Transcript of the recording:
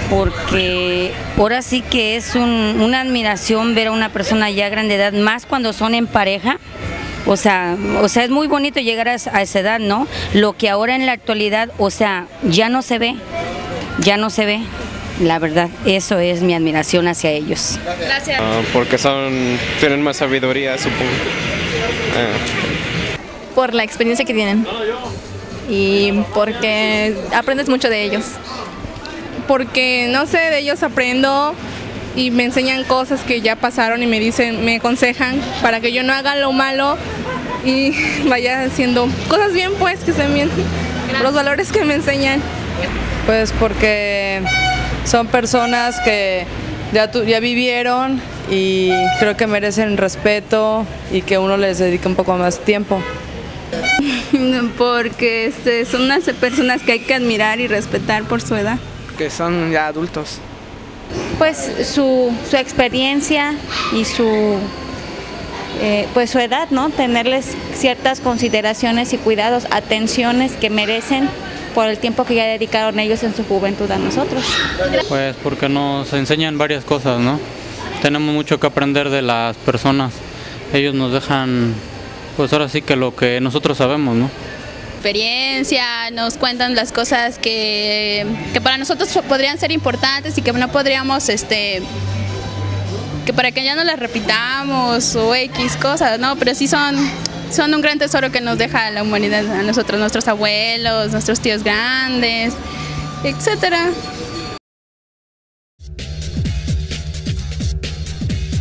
porque ahora sí que es una admiración ver a una persona ya grande de edad, más cuando son en pareja. O sea, es muy bonito llegar a esa edad, ¿no? Lo que ahora en la actualidad, o sea, ya no se ve. La verdad, eso es mi admiración hacia ellos. Gracias. Porque tienen más sabiduría, supongo. Por la experiencia que tienen y porque aprendes mucho de ellos. Porque, no sé, de ellos aprendo y me enseñan cosas que ya pasaron y me aconsejan para que yo no haga lo malo y vaya haciendo cosas bien, pues, que estén bien, los valores que me enseñan. Pues porque son personas que ya vivieron y creo que merecen respeto y que uno les dedique un poco más tiempo. Porque son unas personas que hay que admirar y respetar por su edad. Que son ya adultos. Pues su experiencia y pues su edad, ¿no? Tenerles ciertas consideraciones y cuidados, atenciones que merecen por el tiempo que ya dedicaron ellos en su juventud a nosotros. Pues porque nos enseñan varias cosas, ¿no? Tenemos mucho que aprender de las personas. Ellos nos dejan, pues ahora sí que lo que nosotros sabemos, ¿no? Experiencia, nos cuentan las cosas que para nosotros podrían ser importantes y que no podríamos, que para que ya no las repitamos o X cosas, ¿no? Pero sí son un gran tesoro que nos deja la humanidad a nosotros, nuestros abuelos, nuestros tíos grandes, etcétera.